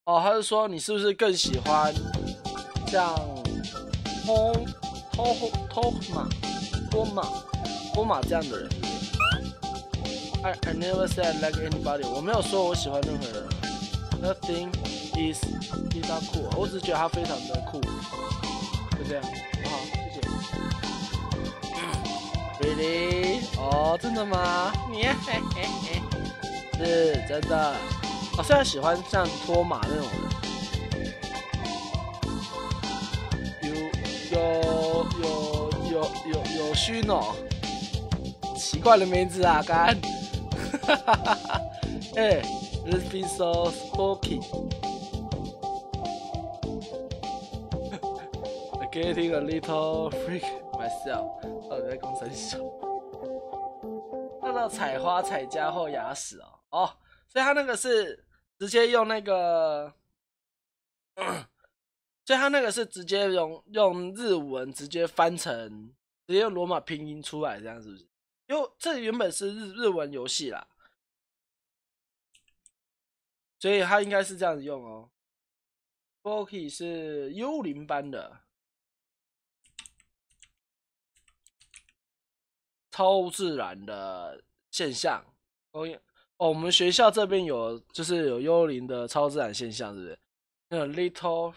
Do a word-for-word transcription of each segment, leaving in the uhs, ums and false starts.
哦，他是说你是不是更喜欢像托托托马托马托马这样的人 ？I I never said I like anybody， 我没有说我喜欢任何人。Nothing is is that cool， 我只是觉得他非常的酷，就这样。好，谢谢。Really？ 哦，真的吗？是真的。我虽然喜欢像托马那种人，有有有有有有虚哦，奇怪的名字啊，干，哈哈哈哈，哎 ，This been so spooky. I'm getting a little freak myself. 到底在讲三小？看到采花采家后牙齿哦，哦，所以他那个是。直接用那个，所以他那个是直接用用日文直接翻成，直接用罗马拼音出来，这样是不是？因为这原本是日日文游戏啦，所以他应该是这样子用哦。Spooky 是幽灵般的，超自然的现象。哦。哦，我们学校这边有，就是有幽灵的超自然现象，是不是？那个 little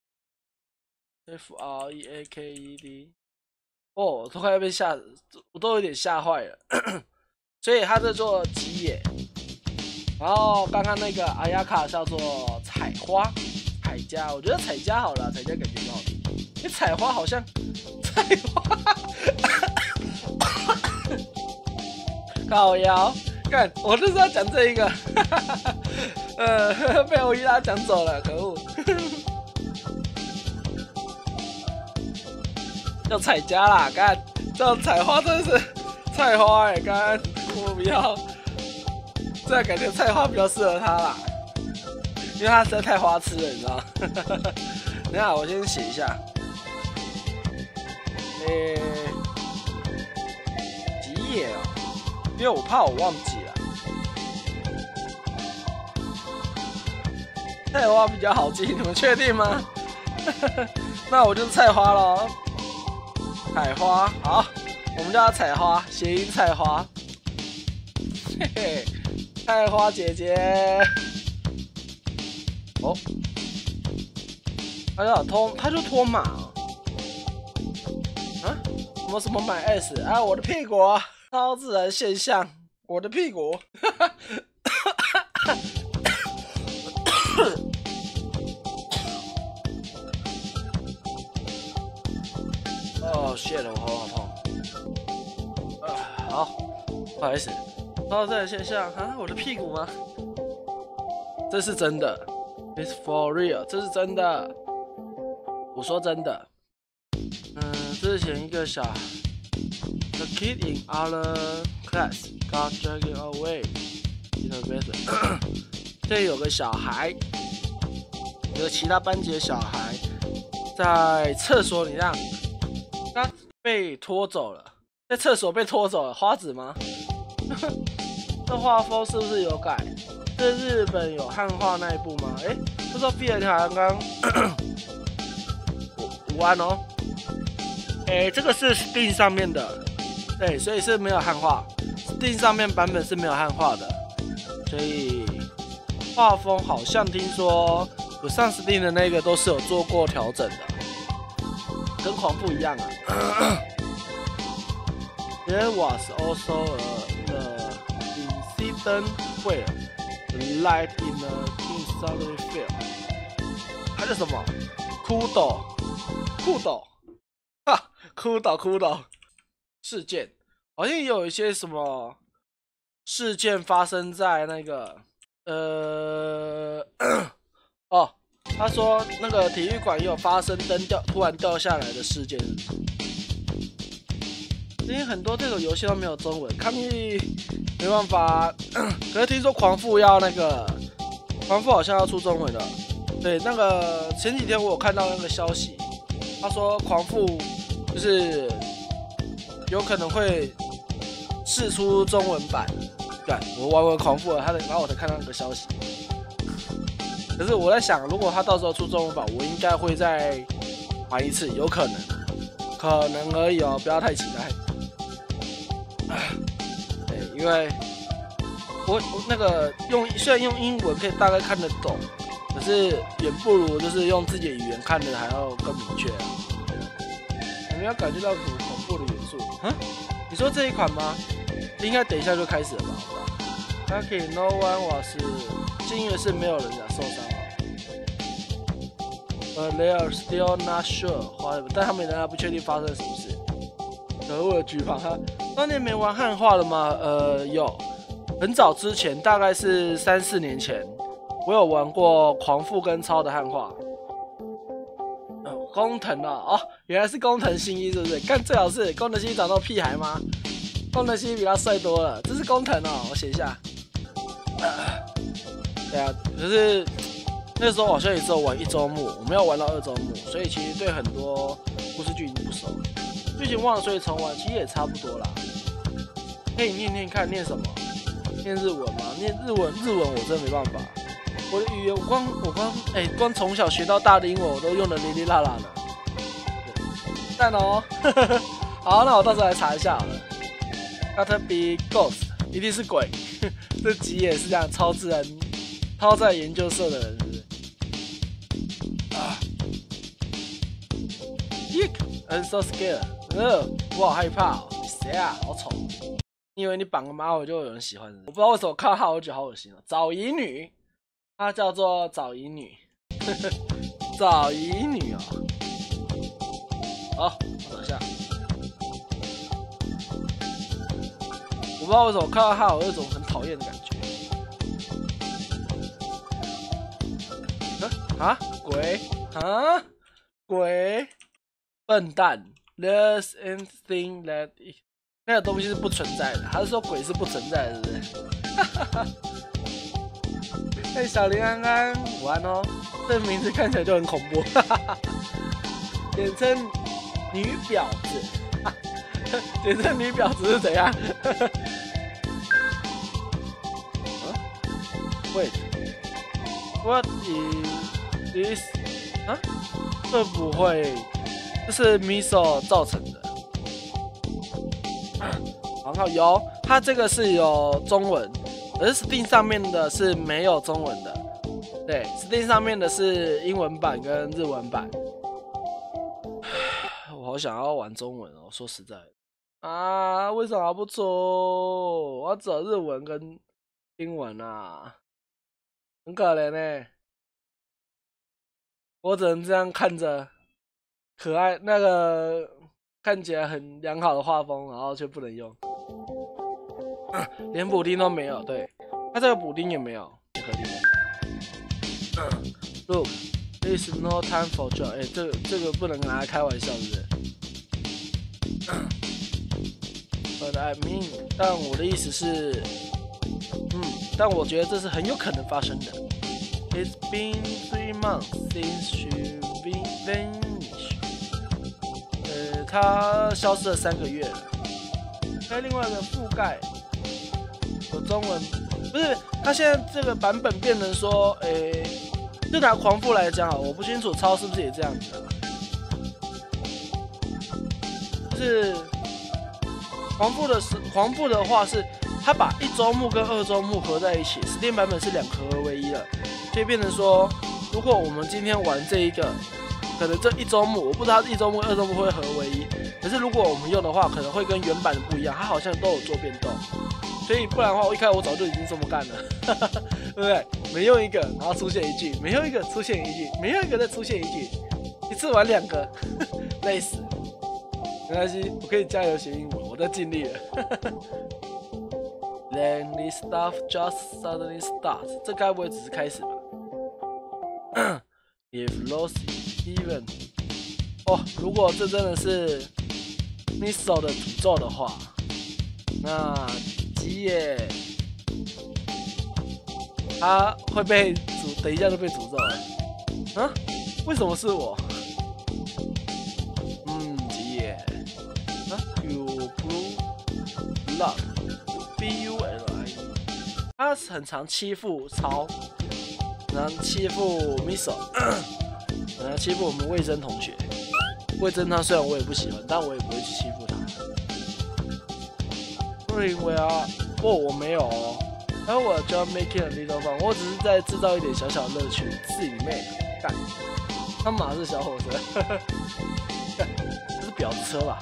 F R E A K E D， 哦，都快要被吓，我都有点吓坏了。所以它叫做吉野，然后刚刚那个阿亚卡叫做采花，采家，我觉得采家好了，采家感觉很好听。因为采花好像采花，靠腰。干，我就是要讲这一个，呃，被欧伊拉讲走了，可恶！叫采家啦，干，叫采花真的是菜花哎、欸，干，我不要，这感觉菜花比较适合他啦，因为他实在太花痴了，你知道吗？等一下，我先写一下，诶、欸，吉野哦。因为我怕我忘记了，菜花比较好记，你们确定吗？那我就是菜花咯。采花，好，我们叫它采花，谐音菜花。嘿嘿，菜花姐姐。哦，他叫托，他就托马。啊？什么什么买 S？ 啊，我的屁股啊！超自然现象，我的屁股。哦，shit，我喉咙好痛。啊，好，不好意思，超自然现象啊，我的屁股吗？这是真的 ，It's for real， 这是真的。我说真的。嗯，之前一个小。The kid in other class got dragged away in the bathroom 这里有个小孩，有个其他班级的小孩在厕所里让他被拖走了，在厕所被拖走了。花子吗？这画风是不是有改？是日本有汉化那一部吗？哎、欸，不知道 B N 刚刚五万哦。哎、欸，这个是 Steam 上面的。对，所以是没有汉化 ，Steam 上面版本是没有汉化的，所以画风好像听说有上 Steam 的那个都是有做过调整的，跟狂不一样啊。There was also a, the incident where the light in the king suddenly fell。它是什么？骷髅，骷髅，哈，骷髅，骷髅。事件好像也有一些什么事件发生在那个呃哦，他说那个体育馆也有发生灯掉突然掉下来的事件，因为很多这种游戏都没有中文，看你没办法。可是听说狂父要那个狂父好像要出中文了，对，那个前几天我有看到那个消息，他说狂父就是有可能会释出中文版。干，我玩玩狂父了，他的，然后我才看到那个消息。 可是我在想，如果他到时候出中文版，我应该会再玩一次，有可能，可能而已哦，不要太期待。对，因为我我那个用虽然用英文可以大概看得懂，可是远不如就是用自己的语言看的还要更明确啊。有没有感觉到什么恐怖的元素？啊？你说这一款吗？应该等一下就开始了吧？好吧。Lucky no one was， 幸运的是没有人受伤了。呃 ，They are still not sure， 但他们仍然不确定发生什么事。可恶的举棒哈！当年没玩汉化了吗？呃，有，很早之前，大概是三四年前，我有玩过狂富跟超的汉化。工藤啊，哦，原来是工藤新一是不是？干最好是工藤新一长到屁孩吗？工藤新一比他帅多了，这是工藤哦，我写一下。呃、对啊，可是那时候好像也只有玩一周目，我没有玩到二周目，所以其实对很多故事剧已经不熟，剧情忘了，所以重玩其实也差不多啦。可以念念看，念什么？念日文吗？念日文，日文我真的没办法。我的语言，我光我光哎、欸，光从小学到大的英文我都用的哩哩啦啦的，赞哦！好，那我到时候来查一下好了。Gotta be ghost， 一定是鬼。这集也是这样，超自然、超在研究社的人是不是？啊 ！Yuck，I'm so scared。呃，我好害怕哦。谁啊？好丑！你以为你绑个马尾就有人喜欢？我不知道为什么看到他我觉得好恶心哦。早乙女。她叫做早乙女，早乙女哦。好，等一下。我不知道为什么看到她有一种很讨厌的感觉。啊？鬼？啊？鬼？笨蛋 ！There's anything that 那个东西是不存在的，还是说鬼是不存在的，是不是？哈哈哈。嘿、hey, 小林安安，午安哦！这名字看起来就很恐怖，哈哈哈。简称女婊子，简称女婊子是怎样？啊 ？Wait，what is this？ 啊？会不会这是 Miso 造成的？然后有，它这个是有中文。而 Steam 上面的是没有中文的，对 ，Steam 上面的是英文版跟日文版。我好想要玩中文哦，说实在的啊，为什么不出？我要走日文跟英文啊，很可怜呢、欸。我只能这样看着可爱那个看起来很良好的画风，然后却不能用。连补丁都没有，对，他这个补丁也没有，合理。Look, there is no time for joke。哎，这个这个不能拿来开玩笑，是不是 ？But I mean， 但我的意思是，嗯，但我觉得这是很有可能发生的。It's been three months since she vanished。呃，她消失了三个月了。还有另外一个覆盖。有中文不是，他现在这个版本变成说，诶、欸，就拿狂富来讲啊，我不清楚超是不是也这样子的，就是狂富的是狂富的话是，他把一周目跟二周目合在一起 ，Steam 版本是两合而为一了，所以变成说，如果我们今天玩这一个，可能这一周目我不知道一周目、二周目会合为一，可是如果我们用的话，可能会跟原版的不一样，它好像都有做变动。所以不然的话，我一开始我早就已经这么干了，对不对？每用一个，然后出现一句；每用一个出现一句；每用一个再出现一句，一次玩两个，累死。没关系，我可以加油学英文，我在尽力了。Then this stuff just suddenly starts， 这该不会只是开始吧？If Rosie even， 哦，如果这真的是 Miso 的诅咒的话，那。吉野，他会被诅，等一下就被诅咒了。啊？为什么是我？嗯，吉野。啊 ？You blue blood B U L I E。他很常欺负超， 常欺负 Miso， 常常欺负我们魏征同学。魏征他虽然我也不喜欢，但我也不会去欺负他。不因为啊，不，我没有哦。然后我就要 make it a little fun， 我只是在制造一点小小的乐趣。自己妹，干！他马是小火车，这是婊子车吧？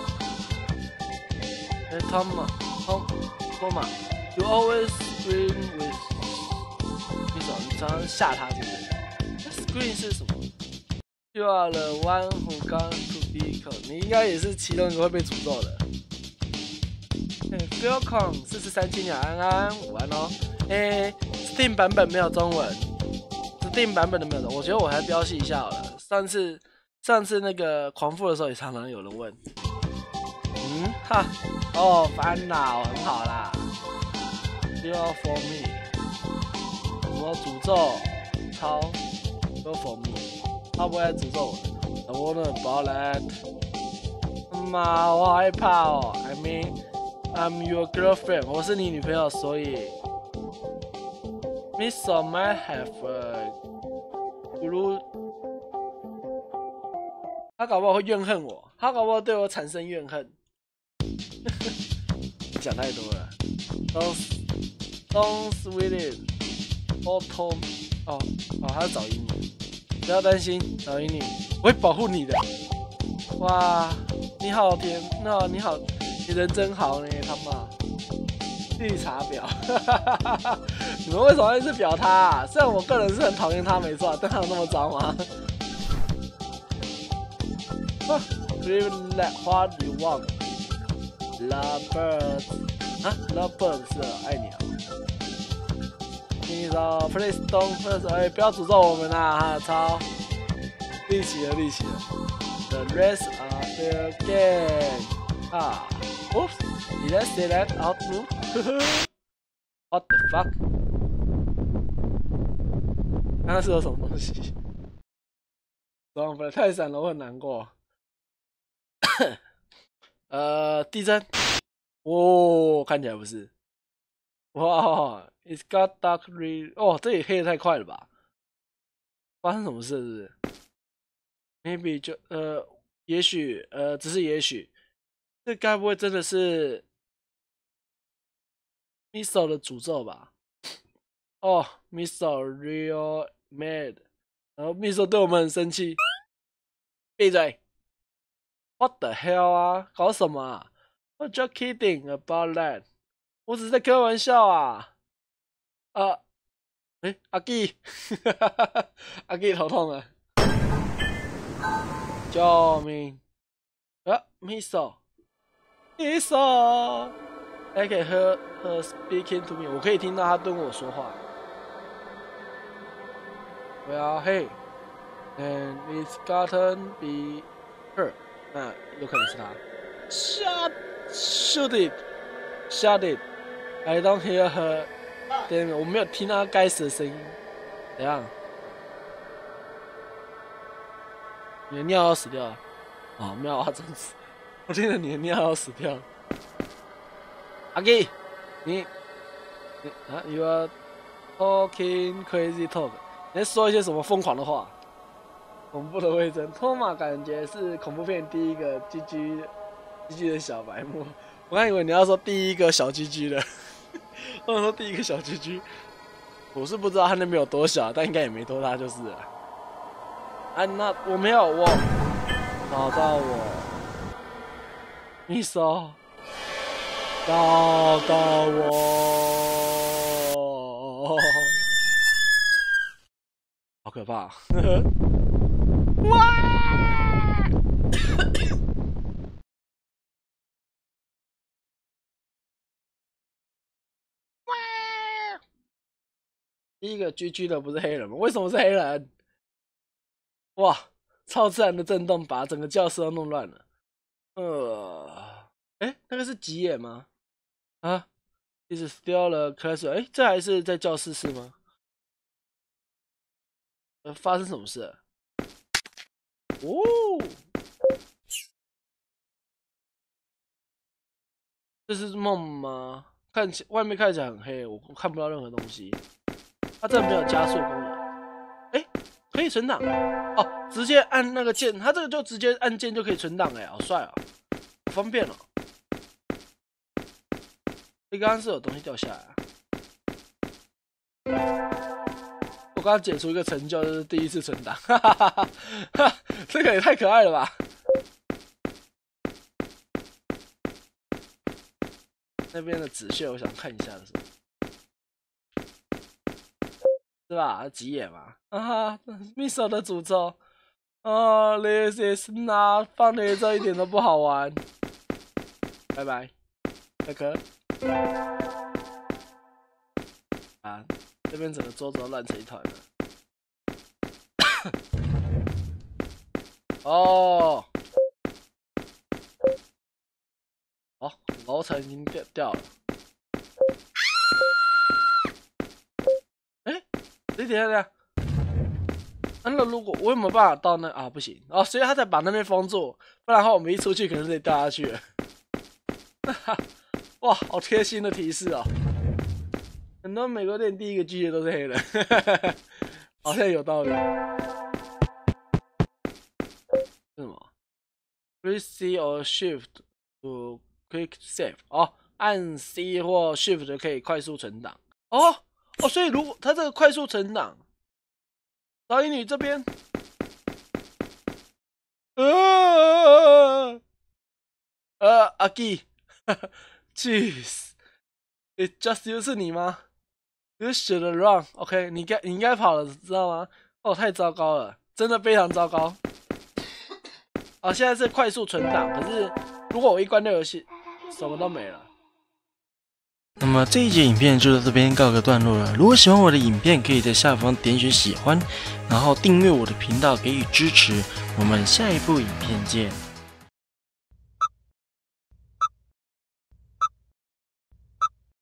哎，汤马，汤，托马 ，You always scream with， 你怎么你常常吓他是不是 ？Scream 是什么 ？You are the one who got to be killed， 你应该也是其中一个会被诅咒的。Welcome， 四四三七，你好，安安，午安哦。哎 ，Steam 版本没有中文 ，Steam 版本的没有中文，我觉得我还标记一下好了。上次上次那个狂富的时候也常常有人问。嗯哈，哦，烦恼很好啦。You are for me， 什么诅咒？超 ，You for me， 他不会来诅咒我。I wanna about that。妈，我好害怕哦。I mean。I'm your girlfriend， 我是你女朋友，所以 Miso might have a blue， 他搞不好会怨恨我，他搞不好对我产生怨恨。讲太多了 ，Don't Don't sweet it，Autumn， 哦哦，他是找英女，不要担心，找英女，我会保护你的。哇，你好甜，那你好。你人真好呢，他妈！绿茶婊，你们为什么一直表他、啊？虽然我个人是很讨厌他，没错，但他有那么糟吗 ？Dream like what you want, love birds 啊 ，love birds 是爱你啊！你说 please don't first， 哎，不要诅咒我们啦！哈，操！立起了，立起了。The rest are the game 啊。Oops, did I say that out loud? What the fuck? 刚刚是有什么东西？装不了，太闪了，我很难过。呃，地震。哦，看起来不是。哇 ，It's got dark red。哦，这也黑的太快了吧？发生什么事是不是 ？Maybe 就呃，也许呃，只是也许。这该不会真的是 Miso 的诅咒吧？哦 ，Miso real mad， 然后 Miso 对我们很生气。闭嘴 ！What the hell 啊？搞什么啊 ？I'm just kidding about that。我只是在开玩笑啊。啊，哎，阿基，阿基头痛了，救命！啊 ，Miso。Miso， I can hear her speaking to me， 我可以听到她对我说话。Well, hey, and it's gotten be her， 那有可能是她。Shut, shoot it, shut it. I don't hear her. Damn， 我没有听到该死的声音。怎样？你的尿要死掉了？哦，没有啊，这样子。我听着你的尿要死掉。阿基，你你啊 ，You are talking crazy talk， 你在说一些什么疯狂的话？恐怖的魏征，托马感觉是恐怖片第一个 G G G G 的小白目。我还以为你要说第一个小 G G 的，我想说第一个小 G G， 我是不知道他那边有多小，但应该也没多大就是了。啊，那我没有，我找到我。Miso， 找到我，好可怕！哇！第一个 G G 的不是黑人吗？为什么是黑人？哇！超自然的震动把整个教室都弄乱了。呃，哎，那个是吉野吗？啊 ，Is still a classroom？ 哎，这还是在教室是吗？呃，发生什么事了？哦，这是梦吗？看起外面看起来很黑，我看不到任何东西。它这没有加速功能。 可以存档哦，直接按那个键，它这个就直接按键就可以存档哎，好帅哦，好方便哦。你刚刚是有东西掉下来啊？我刚刚解除一个成就，就是第一次存档，哈哈哈哈哈，这个也太可爱了吧！那边的纸屑，我想看一下的是。 是吧？吉野嘛，啊哈 ，Miso 的诅咒，哦 ，This is not funny， 这一点都不好玩。拜拜，可可。啊，这边整个桌子都乱成一团了。哦，哦，楼层已经掉掉了。 等一下，等一下，那如果我有没有办法到那啊？不行哦，所以他才把那边封住，不然的话我们一出去可能得掉下去了。哇，好贴心的提示哦！很多美国店第一个拒绝都是黑人，好像有道理。是什么 ？Press C or Shift to quick save。哦，按 C 或 Shift 就可以快速存档。哦。 哦，所以如果它这个快速存档，导演你这边，呃呃，阿基 ，Jeez，It just you 是你吗 ？You should run，OK， 你该你应该跑了，知道吗？哦，太糟糕了，真的非常糟糕。啊，现在是快速存档，可是如果我一关掉游戏，什么都没了。 那么这一节影片就到这边告个段落了。如果喜欢我的影片，可以在下方点选喜欢，然后订阅我的频道给予支持。我们下一部影片见。